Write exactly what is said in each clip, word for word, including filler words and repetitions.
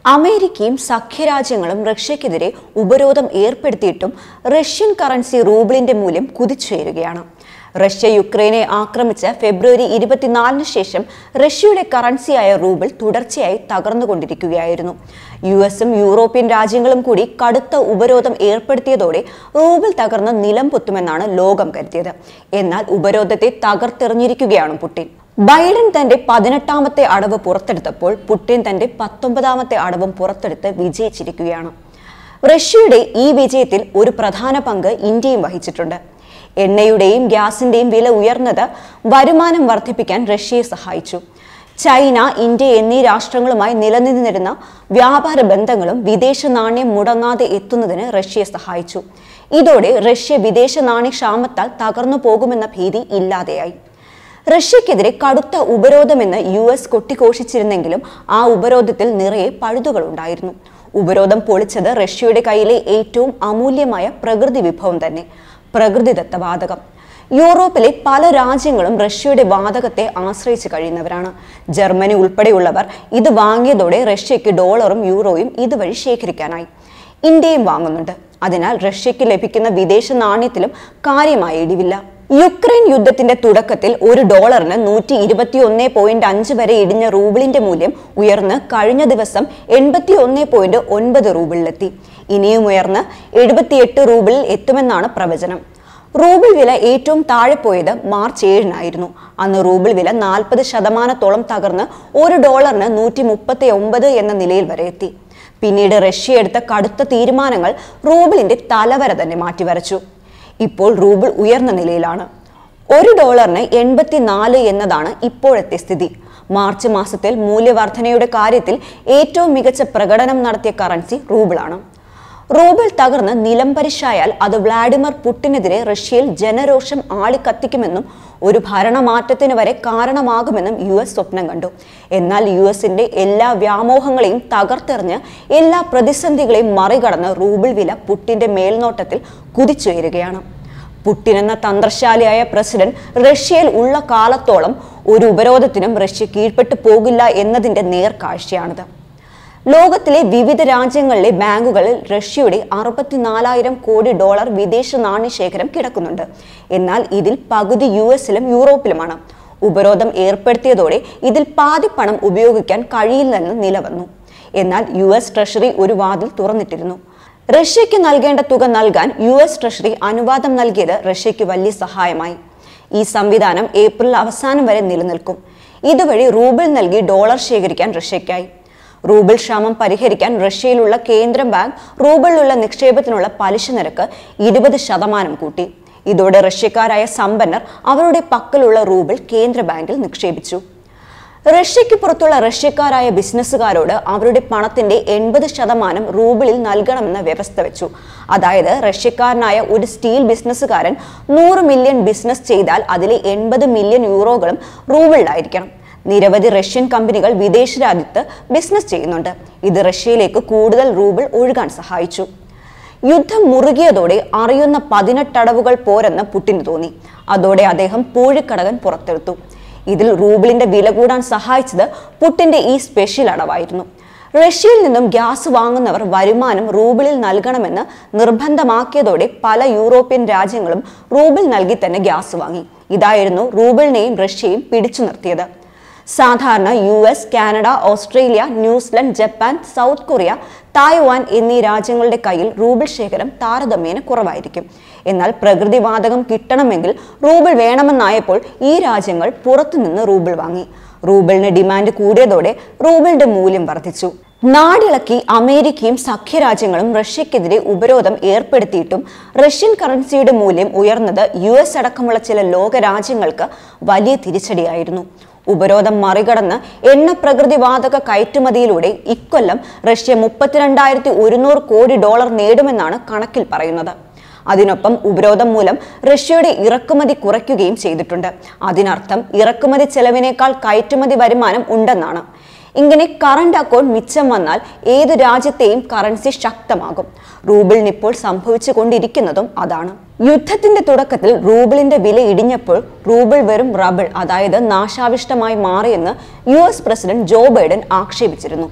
അമേരിക്കയും സഖ്യരാജ്യങ്ങളും റഷ്യക്കെതിരെ ഉപരോധം ഏർപ്പെടുത്തിയിട്ടും Russian currency റൂബിളിന്റെ മൂല്യം കുതിച്ചുയരുകയാണ്. റഷ്യ യുക്രൈനെ ആക്രമിച്ച ഫെബ്രുവരി ഇരുപത്തിനാലിന് ശേഷം റഷ്യയുടെ കറൻസിയായ റൂബിൾ തുടർച്ചയായി തകർന്നുകൊണ്ടിരിക്കുകയായിരുന്നു. യു എസും യൂറോപ്യൻ രാജ്യങ്ങളും കൂടി കടുത്ത ഉപരോധം ഏർപ്പെടുത്തിയതോടെ റൂബിൾ തകർന്ന് നിലം പൊത്തുമെന്നാണ് ലോകം കരുതിയത്. എന്നാൽ ഉപരോധത്തെ തകർത്തെറിഞ്ഞിരിക്കുകയാണ് പുടിൻ. ബൈഡൻ തന്റെ പതിനെട്ടാമത്തെ അടവ് പുറത്തെടുത്തപ്പോൾ പുടിൻ തന്റെ പത്തൊമ്പതാമത്തെ അടവും പുറത്തെടുത്ത് വിജയിച്ചിരിക്കുകയാണ്. റഷ്യയുടെ ഈ വിജയത്തിൽ ഒരു പ്രധാന പങ്ക് ഇന്ത്യയും വഹിച്ചിട്ടുണ്ട്. എണ്ണയുടെയും ഗ്യാസിന്റെയും വില ഉയർന്നത് വരുമാനം വർദ്ധിപ്പിക്കാൻ റഷ്യയെ സഹായിച്ചു. ചൈന, ഇന്ത്യ എന്നീ രാഷ്ട്രങ്ങളുമായി നിലനിന്നിരുന്ന വ്യാപാര ബന്ധങ്ങളും വിദേശ നാണ്യം മുടങ്ങാതെ എത്തുന്നതിന് റഷ്യയെ സഹായിച്ചു. ഇതോടെ റഷ്യ വിദേശ നാണ്യക്ഷാമത്താൽ തകർന്നു പോകുമെന്ന ഭീതി ഇല്ലാതെയായി. റഷ്യക്കെതിരെ കടുത്ത ഉപരോധമെന്ന് യു എസ് കൊട്ടിഘോഷിച്ചിരുന്നെങ്കിലും ആ ഉപരോധത്തിൽ നിറയെ പഴുതുകളുണ്ടായിരുന്നു. ഉപരോധം പൊളിച്ചത് റഷ്യയുടെ കയ്യിലെ ഏറ്റവും അമൂല്യമായ പ്രകൃതി വിഭവം തന്നെ, പ്രകൃതിദത്ത വാതകം. യൂറോപ്പിലെ പല രാജ്യങ്ങളും റഷ്യയുടെ വാതകത്തെ ആശ്രയിച്ച് കഴിയുന്നവരാണ്. ജർമ്മനി ഉൾപ്പെടെയുള്ളവർ ഇത് വാങ്ങിയതോടെ റഷ്യയ്ക്ക് ഡോളറും യൂറോയും ഇതുവഴി ശേഖരിക്കാനായി. ഇന്ത്യയും വാങ്ങുന്നുണ്ട്. അതിനാൽ റഷ്യയ്ക്ക് ലഭിക്കുന്ന വിദേശ നാണ്യത്തിലും കാര്യമായ ഇടിവില്ല. യുക്രൈൻ യുദ്ധത്തിന്റെ തുടക്കത്തിൽ ഒരു ഡോളറിന് നൂറ്റി ഇരുപത്തി ഒന്ന് പോയിന്റ് അഞ്ച് വരെ ഇടിഞ്ഞ റൂബിളിന്റെ മൂല്യം ഉയർന്ന് കഴിഞ്ഞ ദിവസം എൺപത്തി ഒന്ന് പോയിന്റ് ഒൻപത് റൂബിളിലെത്തി. ഇനിയും ഉയർന്ന് എഴുപത്തിയെട്ട് റൂബിളിൽ എത്തുമെന്നാണ് പ്രവചനം. റൂബിൾ വില ഏറ്റവും താഴെ പോയത് മാർച്ച് ഏഴിനായിരുന്നു. അന്ന് റൂബിൾ വില നാൽപ്പത് ശതമാനത്തോളം തകർന്ന് ഒരു ഡോളറിന് നൂറ്റി മുപ്പത്തി ഒമ്പത് എന്ന നിലയിൽ വരെ എത്തി. പിന്നീട് റഷ്യ എടുത്ത കടുത്ത തീരുമാനങ്ങൾ റൂബിളിന്റെ തലവര തന്നെ മാറ്റിവരച്ചു. ഇപ്പോൾ റൂബിൾ ഉയർന്ന നിലയിലാണ്. ഒരു ഡോളറിന് എൺപത്തിനാല് എന്നതാണ് ഇപ്പോഴത്തെ സ്ഥിതി. മാർച്ച് മാസത്തിൽ മൂല്യവർധനയുടെ കാര്യത്തിൽ ഏറ്റവും മികച്ച പ്രകടനം നടത്തിയ കറൻസി റൂബിളാണ്. റൂബിൾ തകർന്ന് നിലംപരിശായാൽ അത് വ്ളാഡിമിർ പുടിനെതിരെ റഷ്യയിൽ ജനരോഷം ആളിക്കത്തിക്കുമെന്നും ഒരു ഭരണമാറ്റത്തിന് വരെ കാരണമാകുമെന്നും യു എസ് സ്വപ്നം കണ്ടു. എന്നാൽ യു എസിന്റെ എല്ലാ വ്യാമോഹങ്ങളെയും തകർത്തെറിഞ്ഞ് എല്ലാ പ്രതിസന്ധികളെയും മറികടന്ന് റൂബിൾ വില പുടിന്റെ മേൽനോട്ടത്തിൽ കുതിച്ചുയരുകയാണ്. പുടിൻ എന്ന തന്ത്രശാലിയായ പ്രസിഡന്റ് റഷ്യയിൽ ഉള്ള കാലത്തോളം ഒരു ഉപരോധത്തിനും റഷ്യ കീഴ്പ്പെട്ടു പോകില്ല എന്നതിന്റെ നേർക്കാഴ്ചയാണിത്. ലോകത്തിലെ വിവിധ രാജ്യങ്ങളിലെ ബാങ്കുകളിൽ റഷ്യയുടെ അറുപത്തിനാലായിരം കോടി ഡോളർ വിദേശ നാണ്യശേഖരം കിടക്കുന്നുണ്ട്. എന്നാൽ ഇതിൽ പകുതി യു എസിലും യൂറോപ്പിലുമാണ്. ഉപരോധം ഏർപ്പെടുത്തിയതോടെ ഇതിൽ പാതി പണം ഉപയോഗിക്കാൻ കഴിയില്ലെന്ന് നിലവന്നു. എന്നാൽ യു എസ് ട്രഷറി ഒരു വാതിൽ തുറന്നിട്ടിരുന്നു. റഷ്യയ്ക്ക് നൽകേണ്ട തുക നൽകാൻ യു എസ് ട്രഷറി അനുവാദം നൽകിയത് റഷ്യയ്ക്ക് വലിയ സഹായമായി. ഈ സംവിധാനം ഏപ്രിൽ അവസാനം വരെ നിലനിൽക്കും. ഇതുവഴി റൂബിൾ നൽകി ഡോളർ ശേഖരിക്കാൻ റഷ്യയ്ക്കായി. റൂബിൾ ക്ഷാമം പരിഹരിക്കാൻ റഷ്യയിലുള്ള കേന്ദ്ര ബാങ്ക് റൂബിളിലുള്ള നിക്ഷേപത്തിനുള്ള പലിശ നിരക്ക് ഇരുപത് ശതമാനം കൂട്ടി. ഇതോടെ റഷ്യക്കാരായ സമ്പന്നർ അവരുടെ പക്കലുള്ള റൂബിൾ കേന്ദ്ര ബാങ്കിൽ നിക്ഷേപിച്ചു. റഷ്യയ്ക്ക് പുറത്തുള്ള റഷ്യക്കാരായ ബിസിനസ്സുകാരോട് അവരുടെ പണത്തിന്റെ എൺപത് ശതമാനം റൂബിളിൽ നൽകണമെന്ന വ്യവസ്ഥ വെച്ചു. അതായത് റഷ്യക്കാരനായ ഒരു സ്റ്റീൽ ബിസിനസ്സുകാരൻ നൂറ് മില്യൺ ബിസിനസ് ചെയ്താൽ അതിലെ എൺപത് മില്യൺ യൂറോകളും റൂബിളിലായിരിക്കണം. നിരവധി റഷ്യൻ കമ്പനികൾ വിദേശ രാജ്യത്ത് ബിസിനസ് ചെയ്യുന്നുണ്ട്. ഇത് റഷ്യയിലേക്ക് കൂടുതൽ റൂബിൾ ഒഴുകാൻ സഹായിച്ചു. യുദ്ധം മുറുകിയതോടെ അറിയുന്ന പതിനെട്ടടവുകൾ പോരെന്ന് പുടിന് തോന്നി. അതോടെ അദ്ദേഹം പൂഴിക്കടകൻ പുറത്തെടുത്തു. ഇതിൽ റൂബിളിന്റെ വില കൂടാൻ സഹായിച്ചത് പുടിന്റെ ഈ സ്പെഷ്യൽ അടവായിരുന്നു. റഷ്യയിൽ നിന്നും ഗ്യാസ് വാങ്ങുന്നവർ വരുമാനം റൂബിളിൽ നൽകണമെന്ന് നിർബന്ധമാക്കിയതോടെ പല യൂറോപ്യൻ രാജ്യങ്ങളും റൂബിൾ നൽകി തന്നെ ഗ്യാസ് വാങ്ങി. ഇതായിരുന്നു റൂബിളിനെയും റഷ്യയും പിടിച്ചു നിർത്തിയത്. സാധാരണ U S, Canada, Australia, New Zealand, Japan, South Korea, Taiwan എന്നീ രാജ്യങ്ങളുടെ കയ്യിൽ റൂബിൾ ശേഖരം താരതമ്യേന കുറവായിരിക്കും. എന്നാൽ പ്രകൃതിവാതകം കിട്ടണമെങ്കിൽ റൂബിൾ വേണമെന്നായപ്പോൾ ഈ രാജ്യങ്ങൾ പുറത്തുനിന്ന് റൂബിൾ വാങ്ങി. റൂബിളിന് ഡിമാൻഡ് കൂടിയതോടെ റൂബിളിന്റെ മൂല്യം വർദ്ധിച്ചു. നാടിളക്കി അമേരിക്കയും സഖ്യരാജ്യങ്ങളും റഷ്യക്കെതിരെ ഉപരോധം ഏർപ്പെടുത്തിയിട്ടും റഷ്യൻ കറൻസിയുടെ മൂല്യം ഉയർന്നത് യു എസ് അടക്കമുള്ള ചില ലോകരാജ്യങ്ങൾക്ക് വലിയ തിരിച്ചടിയായിരുന്നു. ഉപരോധം മറികടന്ന് എണ്ണ പ്രകൃതിവാതക കയറ്റുമതിയിലൂടെ ഇക്കൊല്ലം റഷ്യ മുപ്പത്തിരണ്ടായിരത്തി ഒരുന്നൂറ് കോടി ഡോളർ നേടുമെന്നാണ് കണക്കിൽ പറയുന്നത്. അതിനൊപ്പം ഉപരോധം മൂലം റഷ്യയുടെ ഇറക്കുമതി കുറയ്ക്കുകയും ചെയ്തിട്ടുണ്ട്. അതിനർത്ഥം ഇറക്കുമതി ചെലവിനേക്കാൾ കയറ്റുമതി വരുമാനം ഉണ്ടെന്നാണ്. ഇങ്ങനെ കറണ്ട് അക്കൗണ്ട് മിച്ചം വന്നാൽ ഏത് രാജ്യത്തെയും കറൻസി ശക്തമാകും. റൂബിളിനിപ്പോൾ സംഭവിച്ചു കൊണ്ടിരിക്കുന്നതും അതാണ്. യുദ്ധത്തിന്റെ തുടക്കത്തിൽ റൂബിളിന്റെ വില ഇടിഞ്ഞപ്പോൾ റൂബിൾ വെറും റബിൾ, അതായത് നാശാവിഷ്ടമായി മാറിയെന്ന് U S president Joe Biden ആക്ഷേപിച്ചിരുന്നു.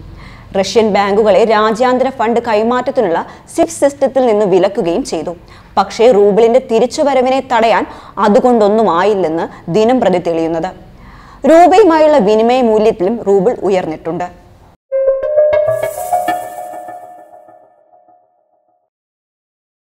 റഷ്യൻ ബാങ്കുകളെ രാജ്യാന്തര ഫണ്ട് കൈമാറ്റത്തിനുള്ള സ്വിഫ്റ്റ് സിസ്റ്റത്തിൽ നിന്ന് വിലക്കുകയും ചെയ്തു. പക്ഷേ റൂബിളിന്റെ തിരിച്ചുവരവിനെ തടയാൻ അതുകൊണ്ടൊന്നും ആയില്ലെന്ന് ദിനം പ്രതി തെളിയുന്നത്. രൂപയുമായുള്ള വിനിമയ മൂല്യത്തിലും റൂബിൾ ഉയർന്നിട്ടുണ്ട്.